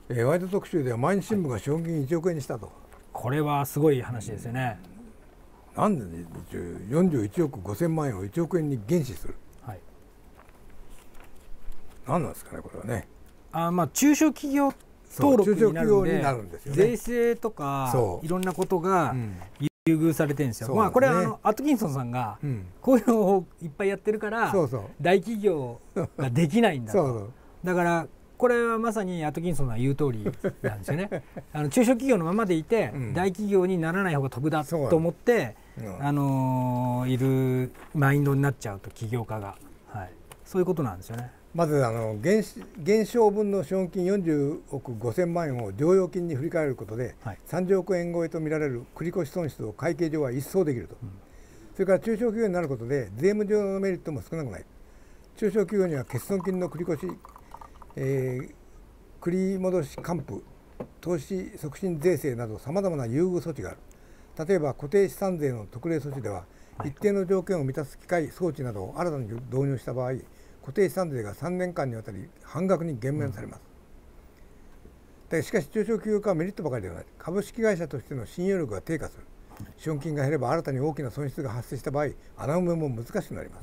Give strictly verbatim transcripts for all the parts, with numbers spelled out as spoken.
えー、ワイド特集では毎日新聞が資本金いちおくえんにしたと。 これはすごい話ですよね。 なんでね、よんじゅういちおくごせんまんえんをいちおくえんに減資する。はい。何なんですかね、これはね。 あ、まあ中小企業登録になるんで、なるんですよね、税制とかいろんなことが優遇されてるんですよ。うん、まあこれはあのアトキンソンさんがこういうのをいっぱいやってるから大企業ができないんだと。そうそう、だからこれはまさにアトキンソンが言う通りなんですよね。あの中小企業のままでいて、うん、大企業にならない方が得だと思って、うん、あのー、いるマインドになっちゃうと企業家が、はい、そういうことなんですよね。 まずあの 減, 減少分の資本金よんじゅうおくごせんまんえんを剰余金に振り替えることで、はい、さんじゅうおくえん超えとみられる繰越損失を会計上は一掃できると、うん、それから中小企業になることで税務上のメリットも少なくない。中小企業には欠損金の繰越、えー、繰り戻し還付、投資促進税制などさまざまな優遇措置がある。例えば固定資産税の特例措置では、はい、一定の条件を満たす機械装置などを新たに導入した場合、固定資産税がさんねんかんにわたり半額に減免されます。うん、しかし中小企業家はメリットばかりではない。株式会社としての信用力が低下する。資本金が減れば新たに大きな損失が発生した場合、穴埋めも難しくなります。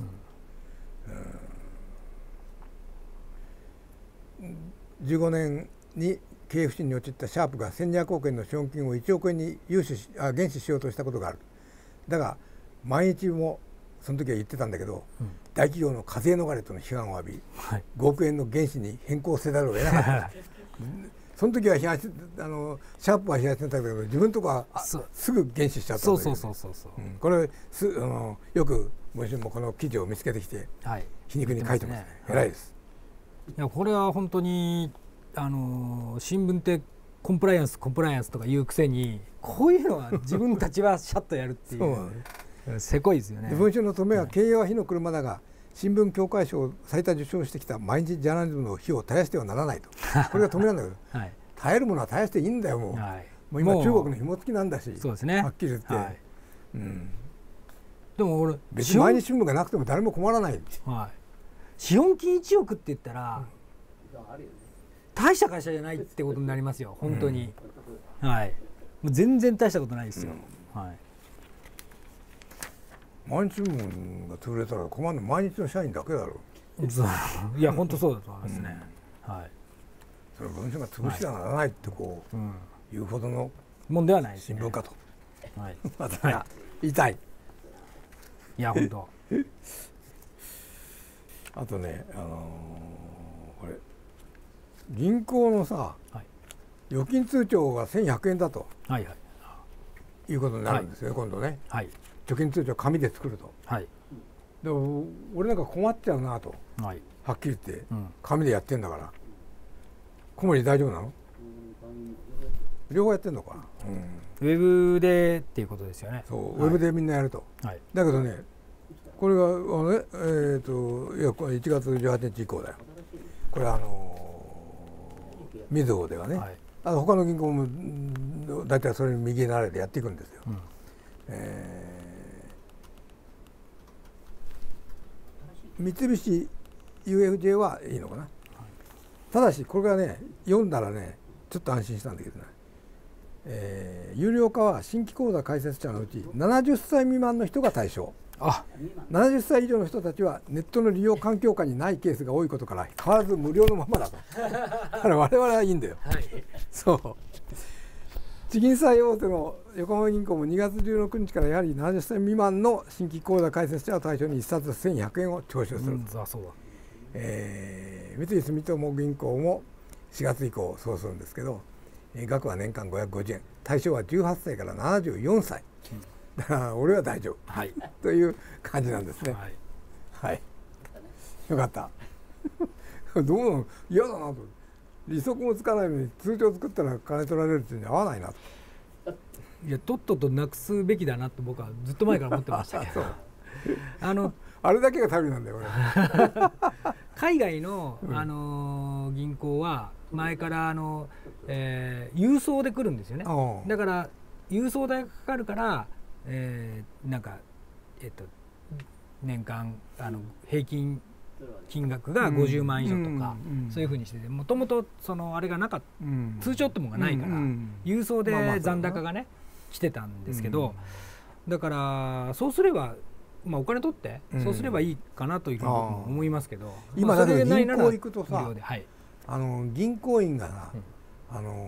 うん、じゅうごねんに経営不振に陥ったシャープがせんにひゃくおくえんの資本金をいちおくえんに融資しあ減資しようとしたことがある。だが毎日もその時は言ってたんだけど、うん、大企業の課税逃れとの批判を浴び、はい、ごおくえんの減資に変更せざるを得なかったその時は批判しあのシャープは批判してたけど、自分のとこはすぐ減資しちゃったんだけど、これすあのよくもしもこの記事を見つけてきて、はい、皮肉に書いてますね。偉いです。 いやこれは本当にあの新聞ってコンプライアンスコンプライアンスとか言うくせに、こういうのは自分たちはシャッとやるっていうせこいですよね。 文春の止めは経営は火の車だが、新聞協会賞を最多受賞してきた毎日ジャーナリズムの火を絶やしてはならないとこれが止めなんだけど、はい、絶えるものは絶やしていいんだよ。もう、はい、もう今中国の紐付きなんだし、そうですね、はっきり言って、はい、うん、でも俺別に毎日新聞がなくても誰も困らない、 はい、資本金いちおくって言ったら、うん、大した会社じゃないってことになりますよ本当に、うん、はい、もう全然大したことないですよ、うん、はい。 毎日新聞が潰れたら困るの毎日の社員だけだろう。 いや本当そうだと思いますね、うん、はい。 それ文春が潰してはならないってこう、はい、いうほどのもんではないですね、 新聞かと、 はい、 私は言いたい。 いや本当あとね、あのー、これ銀行のさ、はい、預金通帳がせんひゃくえんだと、はいはい、いうことになるんですよ、はい、今度ね、はい、貯金通帳紙で作ると、はい、でも俺なんか困っちゃうなと、はい、はっきり言って、うん、紙でやってんだから。小森大丈夫なの？両方やってんのか、 うん、ウェブでっていうことですよね。 そう、はい、ウェブでみんなやると、はい、だけどねこれがあのね、えー、といやこれいちがつじゅうはちにち以降だよ。これあのー、みずほではね、はい、あの他の銀行も大体それに右慣れでやっていくんですよ、うん、えー、三菱 ユーエフジェー はいいのかな、はい、ただしこれがね読んだらねちょっと安心したんだけどね、えー、有料化は新規口座開設者のうちななじゅっさい未満の人が対象。あ、ななじゅっさい以上の人たちはネットの利用環境下にないケースが多いことから変わらず無料のままだとだから我々はいいんだよ、はい、そう地銀最大手の横浜銀行もにがつじゅうろくにちからやはりななじゅっさい未満の新規口座開設者を対象にいっさつせんひゃくえんを徴収する、うん、そうだ、えー、三井住友銀行もしがつ以降そうするんですけど、額は年間ごひゃくごじゅうえん、対象はじゅうはっさいからななじゅうよんさい、うん、だから俺は大丈夫、はい、という感じなんですね。はい、はい、よかったどうなの嫌だなと、利息もつかないのに通帳作ったら金取られるっていうのに合わないなと。 いやとっととなくすべきだなと僕はずっと前から思ってましたけどあのあれだけが頼りなんだよ俺海外の、あのー、銀行は前からあの、えー、郵送で来るんですよね。だから郵送代がかかるから、えー、なんか、えっと、年間あの平均金額がごじゅうまん以上とか、そういうふうにしてて、もともとそのあれがなかった、通帳ってものがないから、郵送で残高がね来てたんですけど、だからそうすれば、まあ、お金取ってそうすればいいかなというふうに思いますけど、 今だけど銀行行くとさ、あの銀行員がな、あの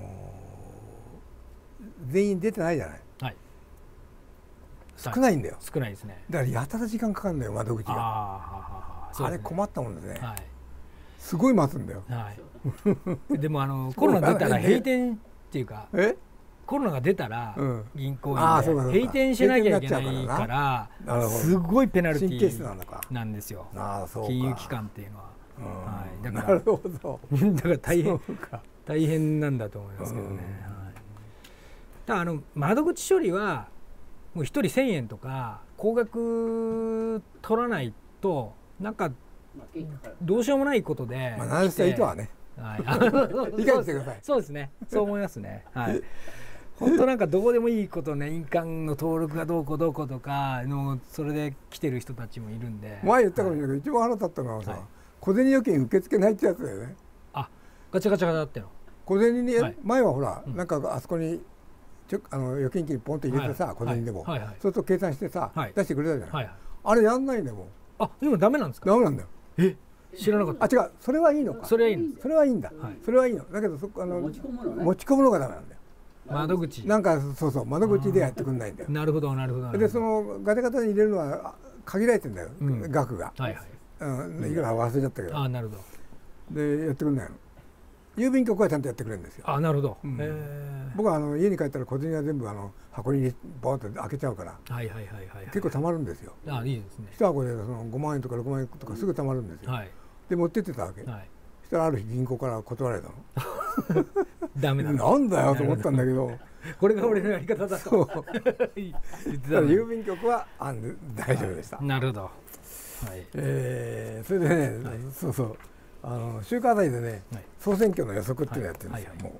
全員出てないじゃない。少ないんだよ。 少ないですね。 だからやたら時間かかるんだよ、窓口が。あれ困ったもんですね。すごい待つんだよ。 でもあのコロナ出たら閉店っていうか、コロナが出たら銀行員で閉店しなきゃいけないから、すごいペナルティーなんですよ、金融機関っていうのは。だからだから大変大変なんだと思いますけどね。だからあの窓口処理はもうひとりせんえんとか高額取らないとなんかどうしようもないことで、 まあ何歳以下はね、理解してください。 そうですね、そう思いますね。はい。本当なんかどこでもいいことね、印鑑の登録がどうこうどうこうとかのそれで来てる人たちもいるんで。 前言ったかもしれないけど、一番腹立ったのはさ、小銭預金受け付けないってやつだよね。 あ、ガチャガチャガチャっての。 小銭に前はほらなんかあそこにちょあの預金機にポンと入れてさ、小銭でも、そうすると計算してさ、出してくれたじゃない。あれやんないんだよもう。 あ、今ダメなんですか。 ダメなんだよ。 え、知らなかった。 あ、違う、それはいいのか。 それはいいんです。 それはいいんだ。それはいいの。だけどそこあの持ち込むのがダメなんだよ。 窓口。 なんかそうそう窓口でやってくんないんだよ。 なるほどなるほど。 でそのガチャガチャに入れるのは限られてんだよ、額が。はいはい。うん、いくら忘れちゃったけど。 あ、なるほど。でやってくんないの。郵便局はちゃんとやってくれるんですよ。 あ、なるほど。 僕はあの家に帰ったら小銭は全部あの箱にボーンと開けちゃうから、結構たまるんですよ。 あ、いいですね。 一箱でそのごまんえんとかろくまんえんとかすぐたまるんですよ。で持ってってたわけ。そしたらある日銀行から断られたの。 ダメだ。 なんだよと思ったんだけど、 これが俺のやり方だと。 郵便局はあ大丈夫でした。 なるほど。はい。 ええ、それでね、そうそう。あの週刊朝日でね、総選挙の予測っていうのをやってるんですよ。も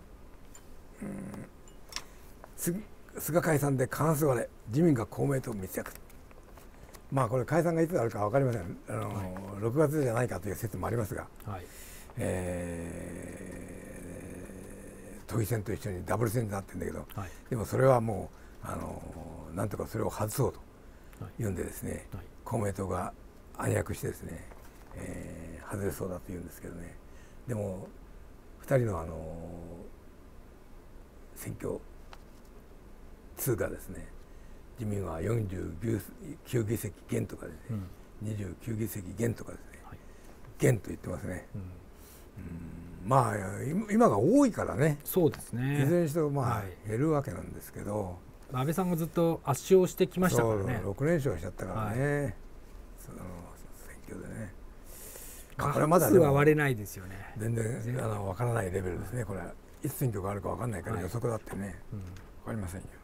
う菅解散で過半数割れ、自民が公明党密着。まあこれ解散がいつあるか分かりません。あの、はい、ろくがつじゃないかという説もありますが、はい、えー、都議選と一緒にダブル選になってるんだけど、はい、でもそれはもうあのなんとかそれを外そうというんでですね、はい、公明党が暗躍してですね、えー、外れそうだと言うんですけどね。でもふたりのあの選挙通過ですね、自民はよんじゅうきゅうぎせき減とかですね、うん、にじゅうきゅうぎせき減とかですね、はい、減と言ってますね。うんうん、まあ今が多いからね。 そうですね。 いずれにしてもまあ減るわけなんですけど、 はい、安倍さんがずっと圧勝してきましたからね。 そうろくれんしょうしちゃったからね、はい、その選挙でね。 過半数は割れないですよね。 全然あの分からないレベルですね。これはいつ選挙があるか分かんないから予測だってね、はい、うん、分かりませんよ。